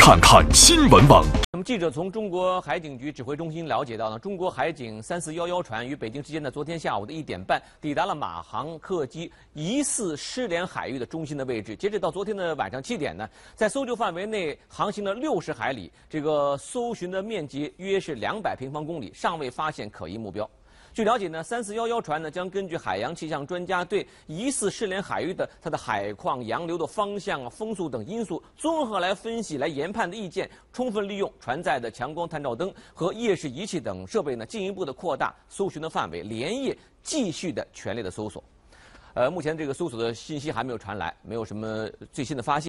看看新闻网。 那么，记者从中国海警局指挥中心了解到呢，中国海警3411船于北京时间的昨天下午的1点半抵达了马航客机疑似失联海域的中心的位置。截止到昨天的晚上7点呢，在搜救范围内航行了60海里，这个搜寻的面积约是200平方公里，尚未发现可疑目标。据了解呢，3411船呢将根据海洋气象专家对疑似失联海域的它的海况、洋流的方向、风速等因素综合来分析、来研判的意见，充分利用船载的强光探照灯和夜视仪器等设备呢，进一步的扩大搜寻的范围，连夜继续的全力的搜索。目前这个搜索的信息还没有传来，没有什么最新的发现。